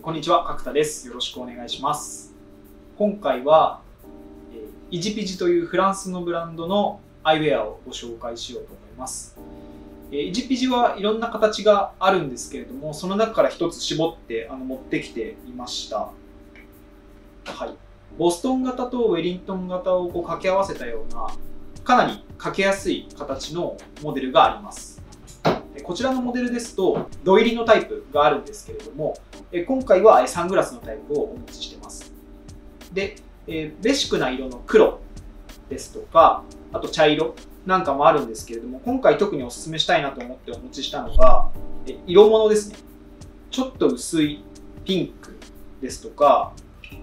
こんにちは、角田です。よろしくお願いします。今回は、イジピジというフランスのブランドのアイウェアをご紹介しようと思います。イジピジはいろんな形があるんですけれども、その中から一つ絞って持ってきていました。はい。ボストン型とウェリントン型を掛け合わせたような、かなりかけやすい形のモデルがあります。こちらのモデルですと、土入りのタイプがあるんですけれども、今回はサングラスのタイプをお持ちしています。で、ベーシックな色の黒ですとか、あと茶色なんかもあるんですけれども、今回特にお勧めしたいなと思ってお持ちしたのが、色物ですね。ちょっと薄いピンクですとか、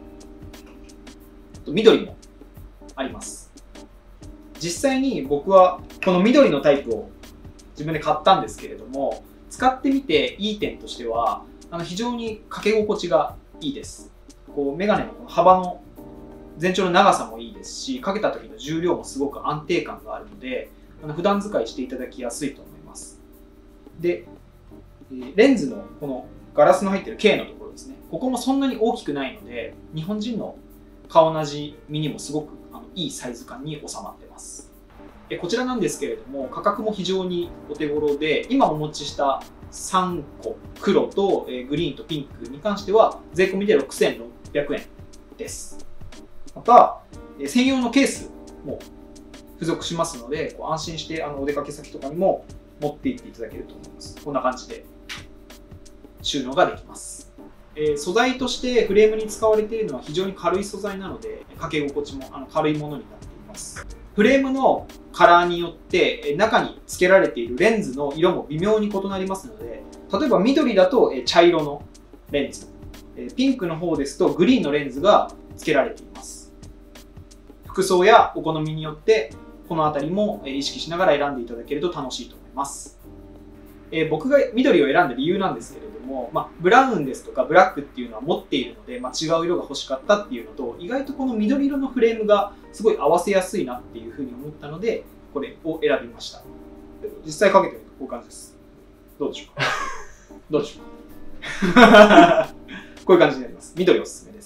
あと緑もあります。実際に僕はこの緑のタイプを自分で買ったんですけれども、使ってみていい点としては、非常にかけ心地がいいです。メガネの幅の全長の長さもいいですし、かけた時の重量もすごく安定感があるので、普段使いしていただきやすいと思います。で、レンズのこのガラスの入っている K のところですね。ここもそんなに大きくないので、日本人の顔なじみにもすごくいいサイズ感に収まっています。こちらなんですけれども、価格も非常にお手頃で、今お持ちした3個、黒とグリーンとピンクに関しては、税込みで6600円です。また、専用のケースも付属しますので、安心してお出かけ先とかにも持って行っていただけると思います。こんな感じで収納ができます。素材としてフレームに使われているのは非常に軽い素材なので、かけ心地も軽いものになっています。フレームのカラーによって中に付けられているレンズの色も微妙に異なりますので、例えば緑だと茶色のレンズ、ピンクの方ですとグリーンのレンズが付けられています。服装やお好みによってこの辺りも意識しながら選んでいただけると楽しいと思います。僕が緑を選んだ理由なんですけれども、ブラウンですとかブラックっていうのは持っているので、違う色が欲しかったっていうのと、意外とこの緑色のフレームがすごい合わせやすいなっていうふうに思ったので、これを選びました。実際かけてみるとこういう感じです。どうでしょうかどうでしょうかこういう感じになります。緑おすすめです。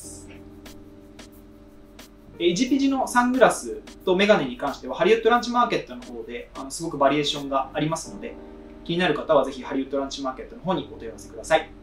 イジピジのサングラスとメガネに関しては、ハリウッドランチマーケットの方ですごくバリエーションがありますので、気になる方はぜひハリウッドランチマーケットの方にお問い合わせください。